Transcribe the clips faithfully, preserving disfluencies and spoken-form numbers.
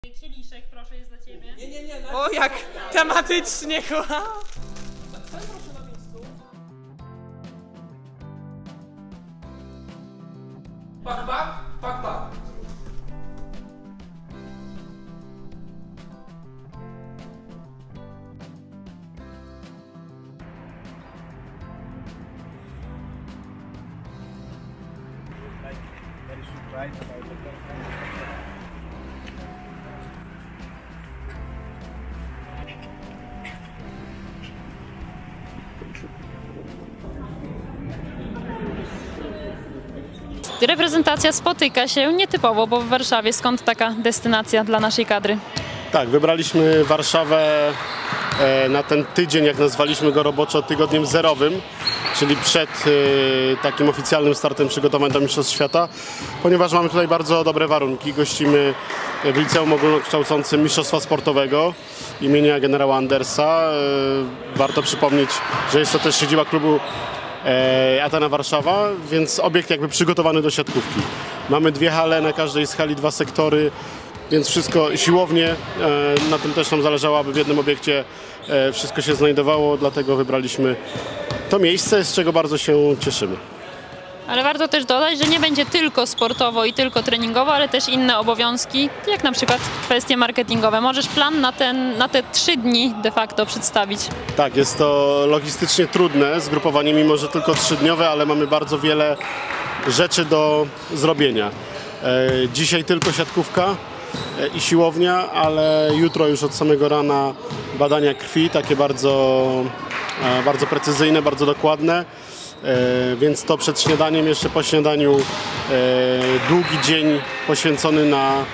Kieliszek, proszę, jest dla ciebie. Nie, nie, nie. O, jak tematycznie, wow. Stań proszę na miejscu. Pak, pak, pak, pak. Very surprised about the performance. Reprezentacja spotyka się nietypowo, bo w Warszawie. Skąd taka destynacja dla naszej kadry? Tak, wybraliśmy Warszawę na ten tydzień, jak nazwaliśmy go roboczo, tygodniem zerowym, czyli przed takim oficjalnym startem przygotowań do Mistrzostw Świata, ponieważ mamy tutaj bardzo dobre warunki. Gościmy w Liceum Ogólnokształcącym Mistrzostwa Sportowego imienia generała Andersa. Warto przypomnieć, że jest to też siedziba klubu Atena Warszawa, więc obiekt jakby przygotowany do siatkówki. Mamy dwie hale, na każdej z hali dwa sektory, więc wszystko siłownie, na tym też nam zależało, aby w jednym obiekcie wszystko się znajdowało, dlatego wybraliśmy to miejsce, z czego bardzo się cieszymy. Ale warto też dodać, że nie będzie tylko sportowo i tylko treningowo, ale też inne obowiązki, jak na przykład kwestie marketingowe. Możesz plan na, ten, na te trzy dni de facto przedstawić? Tak, jest to logistycznie trudne zgrupowanie, mimo że tylko trzydniowe, ale mamy bardzo wiele rzeczy do zrobienia. Dzisiaj tylko siatkówka i siłownia, ale jutro już od samego rana badania krwi, takie bardzo, bardzo precyzyjne, bardzo dokładne. E, więc to przed śniadaniem, jeszcze po śniadaniu e, długi dzień poświęcony na e,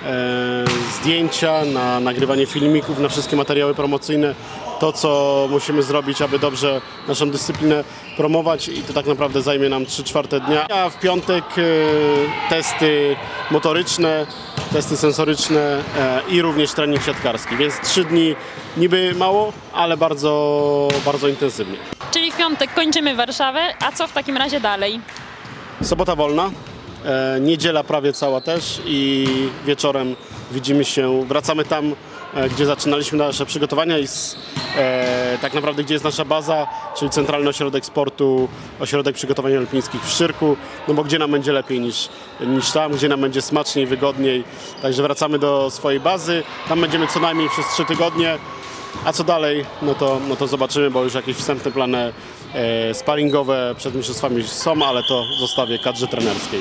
zdjęcia, na nagrywanie filmików, na wszystkie materiały promocyjne. To, co musimy zrobić, aby dobrze naszą dyscyplinę promować, i to tak naprawdę zajmie nam trzy czwarte dnia. A w piątek e, testy motoryczne, testy sensoryczne e, i również trening siatkarski, więc trzy dni niby mało, ale bardzo, bardzo intensywnie. Czyli w piątek kończymy Warszawę, a co w takim razie dalej? Sobota wolna, e, niedziela prawie cała też i wieczorem widzimy się, wracamy tam, e, gdzie zaczynaliśmy nasze przygotowania i z, e, tak naprawdę gdzie jest nasza baza, czyli Centralny Ośrodek Sportu, Ośrodek Przygotowań Alpińskich w Szczyrku, no bo gdzie nam będzie lepiej niż, niż tam, gdzie nam będzie smaczniej, wygodniej, także wracamy do swojej bazy, tam będziemy co najmniej przez trzy tygodnie. A co dalej, no to, no to zobaczymy, bo już jakieś wstępne plany e, sparingowe przed mistrzostwami są, ale to zostawię kadrze trenerskiej.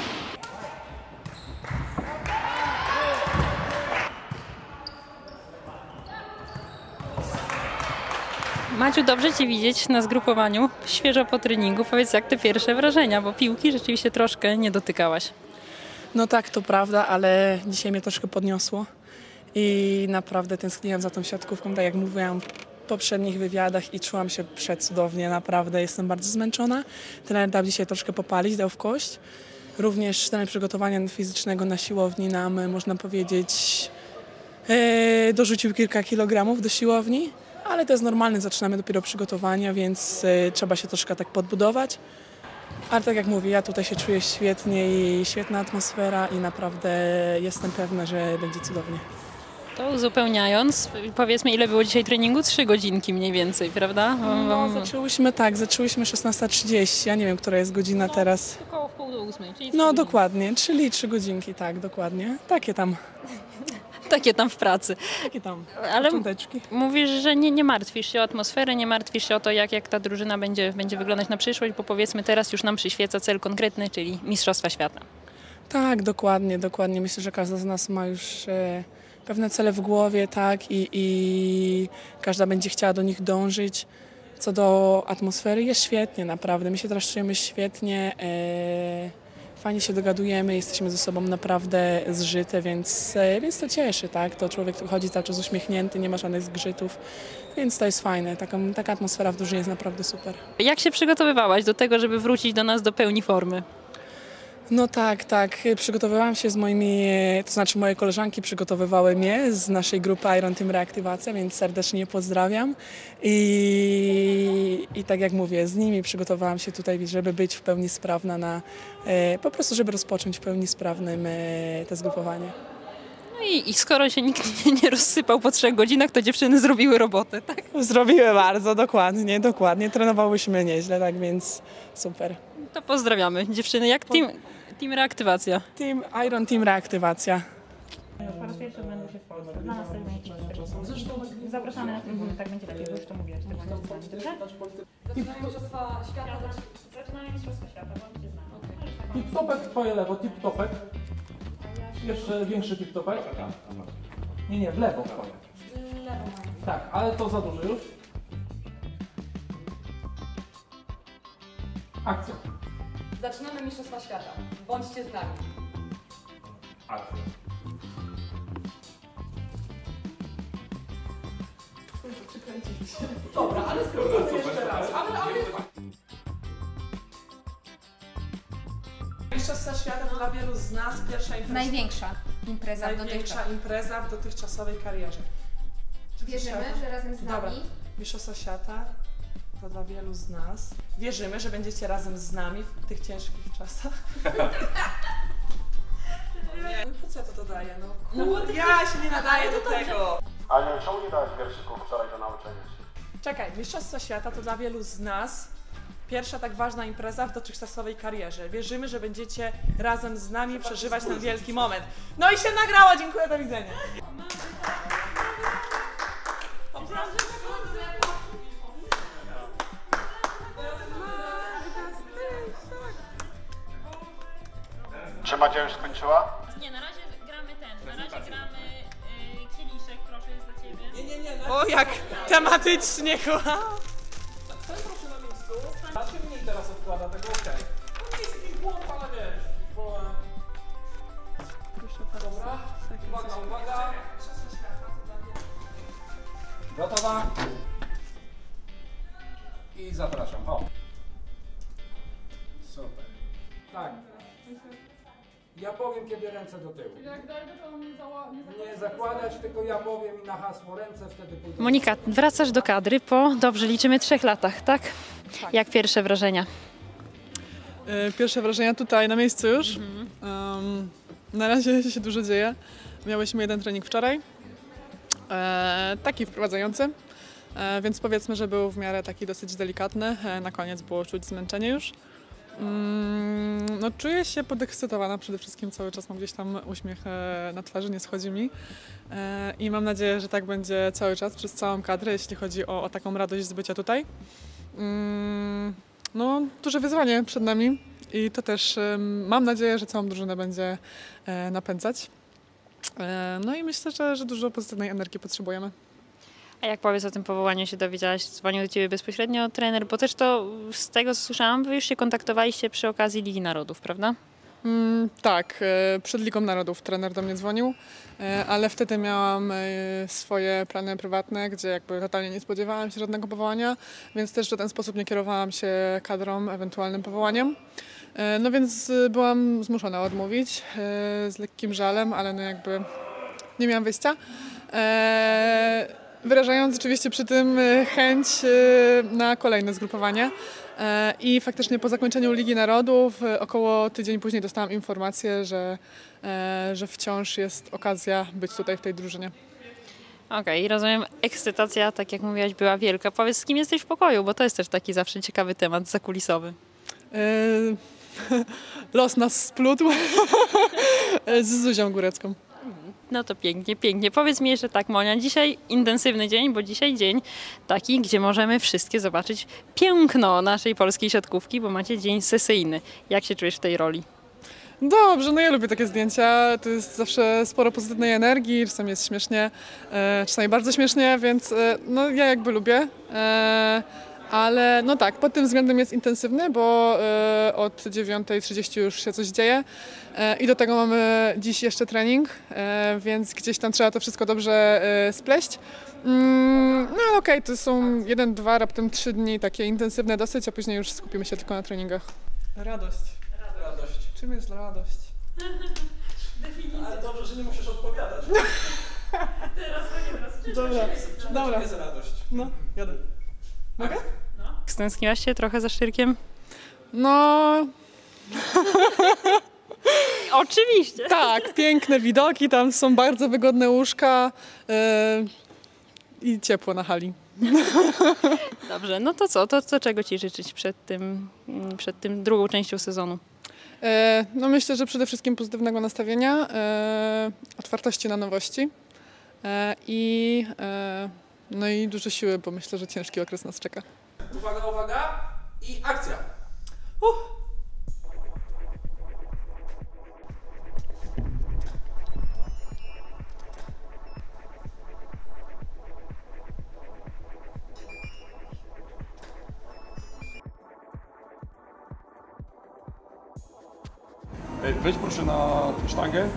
Maciu, dobrze Cię widzieć na zgrupowaniu, świeżo po treningu. Powiedz, jak te pierwsze wrażenia, bo piłki rzeczywiście troszkę nie dotykałaś. No tak, to prawda, ale dzisiaj mnie troszkę podniosło i naprawdę tęskniłam za tą siatkówką, tak jak mówiłam w poprzednich wywiadach, i czułam się przecudownie, naprawdę jestem bardzo zmęczona. Trener dał dzisiaj troszkę popalić, dał w kość. Również trener przygotowania fizycznego na siłowni nam, można powiedzieć, e, dorzucił kilka kilogramów do siłowni, ale to jest normalne, zaczynamy dopiero przygotowania, więc e, trzeba się troszkę tak podbudować. Ale tak jak mówię, ja tutaj się czuję świetnie i świetna atmosfera i naprawdę jestem pewna, że będzie cudownie. To uzupełniając, powiedzmy, ile było dzisiaj treningu? Trzy godzinki mniej więcej, prawda? No, zaczęłyśmy tak, zaczęłyśmy szesnasta trzydzieści, ja nie wiem, która jest godzina teraz. Około w pół do ósmej, czyli No dokładnie, czyli trzy godzinki, tak, dokładnie. Takie tam, takie tam w pracy. takie tam, Ale począteczki. mówisz, że nie, nie martwisz się o atmosferę, nie martwisz się o to, jak, jak ta drużyna będzie, będzie wyglądać na przyszłość, bo powiedzmy teraz już nam przyświeca cel konkretny, czyli Mistrzostwa Świata. Tak, dokładnie, dokładnie. Myślę, że każda z nas ma już e, pewne cele w głowie, tak, i, i każda będzie chciała do nich dążyć. Co do atmosfery, jest świetnie, naprawdę. My się teraz czujemy świetnie, e, fajnie się dogadujemy, jesteśmy ze sobą naprawdę zżyte, więc, e, więc to cieszy, tak. To człowiek chodzi cały czas uśmiechnięty, nie ma żadnych zgrzytów, więc to jest fajne. Taka, taka atmosfera w drużynie jest naprawdę super. Jak się przygotowywałaś do tego, żeby wrócić do nas do pełni formy? No tak, tak. Przygotowywałam się z moimi, to znaczy moje koleżanki przygotowywały mnie z naszej grupy Iron Team Reaktywacja, więc serdecznie pozdrawiam. I, i tak jak mówię, z nimi przygotowałam się tutaj, żeby być w pełni sprawna na, po prostu żeby rozpocząć w pełni sprawnym te zgrupowanie. No i, i skoro się nikt nie, nie rozsypał po trzech godzinach, to dziewczyny zrobiły robotę, tak? Zrobiły bardzo, dokładnie, dokładnie. Trenowałyśmy nieźle, tak więc super. To pozdrawiamy. Dziewczyny, jak team, team reaktywacja? Team Iron Team reaktywacja. Po raz pierwszy będę się w Polsce. Dla nas też będzie z zapraszamy na ten tak będzie lepiej, bo już to mówiłaś. Tak będzie dobrze? Zaczynamy Mistrzostwa Świata. Zaczynamy Mistrzostwa Świata, bądźcie z nami. Tip-topek w twoje lewo, tip-topek. Jeszcze większy tip-topek. Nie, nie, w lewo twoje. Tak, ale to za dużo już. Akcja. Zaczynamy Mistrzostwa Świata. Bądźcie z nami. Akcja. Dobra, ale spróbujmy jeszcze raz. Ale, ale... Mistrzostwa Świata to dla wielu z nas pierwsza impreza. Największa impreza Największa impreza w dotychczasowej karierze. Wierzymy, że razem z nami. Dobra. Mistrzostwa Świata to dla wielu z nas. Wierzymy, że będziecie razem z nami w tych ciężkich czasach. Nie, po co ja to dodaję? No, no ja się nie nadaję do tego. Ale czemu nie dałeś wierszyków wczoraj do nauczenia się? Czekaj, Mistrzostwa Świata to dla wielu z nas pierwsza tak ważna impreza w dotychczasowej karierze. Wierzymy, że będziecie razem z nami przeżywać ten wielki moment. No i się nagrało, dziękuję, do widzenia. Czy Madzia już skończyła? Nie, na razie gramy ten, na razie gramy y, kieliszek, proszę, jest dla ciebie. Nie, nie, nie. O, jak tematycznie, kocham. Stań proszę na miejscu. A się mniej teraz odkłada tego, okej. To nie jest jakiś błąd, ale wiesz, bo... Dobra, uwaga, uwaga. Gotowa? I zapraszam, o. Super. Tak. Ja powiem, kiedy ręce do tyłu. Jak dojdę, to nie, zała, nie, Nie zakładać, tylko ja powiem i na hasło ręce, wtedy pójdę. Monika, wracasz do kadry po, dobrze liczymy, trzech latach, tak? Tak. Jak pierwsze wrażenia? E, Pierwsze wrażenia tutaj na miejscu już. Um, na razie się dużo dzieje. Miałyśmy jeden trening wczoraj, e, taki wprowadzający, e, więc powiedzmy, że był w miarę taki dosyć delikatny. E, na koniec było czuć zmęczenie już. Mm, no, czuję się podekscytowana przede wszystkim, cały czas mam gdzieś tam uśmiech e, na twarzy, nie schodzi mi e, i mam nadzieję, że tak będzie cały czas przez całą kadrę, jeśli chodzi o, o taką radość z bycia tutaj. Mm, no, duże wyzwanie przed nami i to też e, mam nadzieję, że całą drużynę będzie e, napędzać. E, no i myślę, że, że dużo pozytywnej energii potrzebujemy. A jak powiedz o tym powołaniu się dowiedziałaś? Dzwonił do ciebie bezpośrednio trener, bo też to z tego co słyszałam, wy już się kontaktowaliście przy okazji Ligi Narodów, prawda? Mm, tak, e, przed Ligą Narodów trener do mnie dzwonił, e, ale wtedy miałam e, swoje plany prywatne, gdzie jakby totalnie nie spodziewałam się żadnego powołania, więc też w żaden sposób nie kierowałam się kadrą, ewentualnym powołaniem. E, no więc e, byłam zmuszona odmówić e, z lekkim żalem, ale no jakby nie miałam wyjścia. E, Wyrażając oczywiście przy tym chęć na kolejne zgrupowanie. I faktycznie po zakończeniu Ligi Narodów około tydzień później dostałam informację, że, że wciąż jest okazja być tutaj w tej drużynie. Okej, okay, rozumiem, ekscytacja, tak jak mówiłaś, była wielka. Powiedz, z kim jesteś w pokoju, bo to jest też taki zawsze ciekawy temat zakulisowy. Los nas splótł z Zuzią Górecką. No to pięknie, pięknie. Powiedz mi jeszcze tak, Monia, dzisiaj intensywny dzień, bo dzisiaj dzień taki, gdzie możemy wszystkie zobaczyć piękno naszej polskiej siatkówki, bo macie dzień sesyjny. Jak się czujesz w tej roli? Dobrze, no ja lubię takie zdjęcia, to jest zawsze sporo pozytywnej energii, czasami jest śmiesznie, e, czasami bardzo śmiesznie, więc e, no ja jakby lubię. E, Ale no tak, pod tym względem jest intensywny, bo e, od dziewiątej trzydzieści już się coś dzieje e, i do tego mamy dziś jeszcze trening, e, więc gdzieś tam trzeba to wszystko dobrze e, spleść. Mm, no ale okej, okay, to są jeden, dwa, raptem trzy dni takie intensywne dosyć, a później już skupimy się tylko na treningach. Radość. Radość. Czym jest radość? Ale dobrze, że nie musisz odpowiadać. Teraz to nie Dobra, dobra. Czym jest radość? No, jadę. Mogę? Stęskniłaś się trochę za Szczyrkiem? No... Oczywiście. Tak, piękne widoki, tam są bardzo wygodne łóżka e, i ciepło na hali. Dobrze, no to co? To, to czego Ci życzyć przed tym, przed tym drugą częścią sezonu? E, no myślę, że przede wszystkim pozytywnego nastawienia, e, otwartości na nowości e, i, e, no i dużo siły, bo myślę, że ciężki okres nas czeka. Uwaga, uwaga i akcja! Uh. Wejdź proszę na sztangę.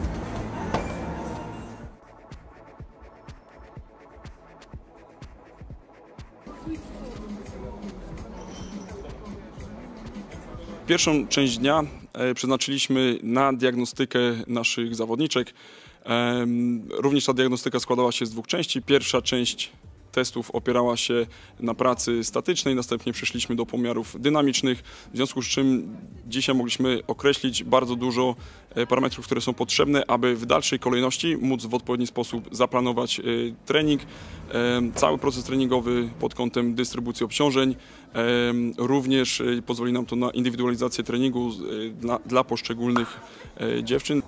Pierwszą część dnia przeznaczyliśmy na diagnostykę naszych zawodniczek. Również ta diagnostyka składała się z dwóch części. Pierwsza część testów opierała się na pracy statycznej, następnie przeszliśmy do pomiarów dynamicznych, w związku z czym dzisiaj mogliśmy określić bardzo dużo parametrów, które są potrzebne, aby w dalszej kolejności móc w odpowiedni sposób zaplanować trening, cały proces treningowy pod kątem dystrybucji obciążeń. Również pozwoli nam to na indywidualizację treningu dla, dla poszczególnych dziewczyn.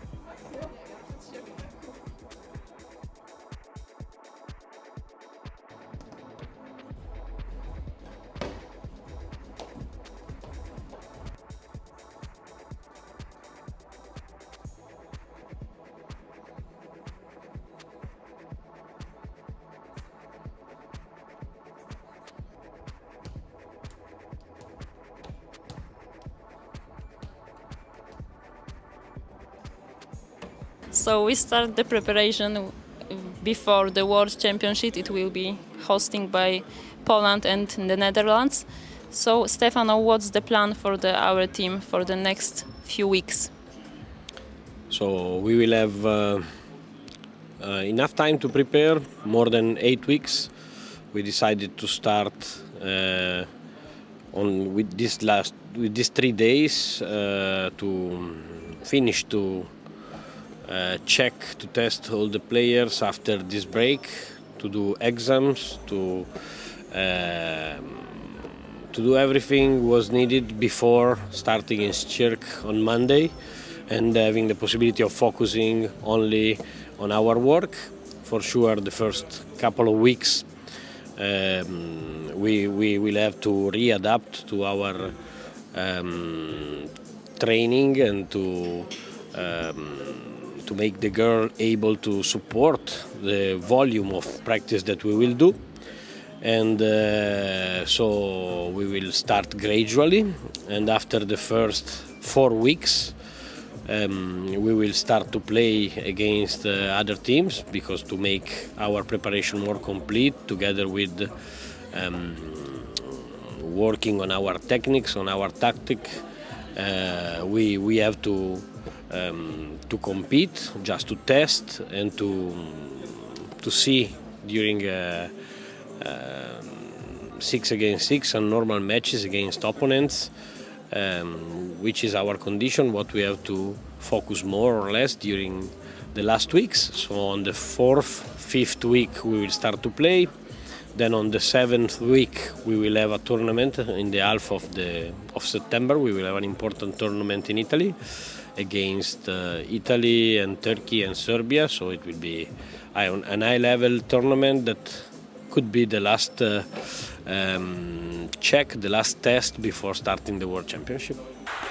So we start the preparation before the World Championship. It will be hosting by Poland and the Netherlands. So Stefano, what's the plan for the, our team for the next few weeks? So we will have uh, uh, enough time to prepare, more than eight weeks. We decided to start uh, on with this last with these three days uh, to finish to uh, check to test all the players after this break, to do exams, to uh, to do everything was needed before starting in Szczyrk on Monday and having the possibility of focusing only on our work. For sure, the first couple of weeks um, we, we will have to readapt to our um, training and to um, to make the girl able to support the volume of practice that we will do. And uh, so we will start gradually, and after the first four weeks um, we will start to play against uh, other teams, because to make our preparation more complete, together with um, working on our techniques, on our tactic, uh, we, we have to, um, to compete, just to test and to, to see during uh, Um, six against six and normal matches against opponents, um, which is our condition, what we have to focus more or less during the last weeks. So on the fourth, fifth week we will start to play. Then on the seventh week we will have a tournament in the half of the of September. We will have an important tournament in Italy against uh, Italy and Turkey and Serbia. So it will be an high-level tournament that could be the last uh, um, check, the last test before starting the World Championship.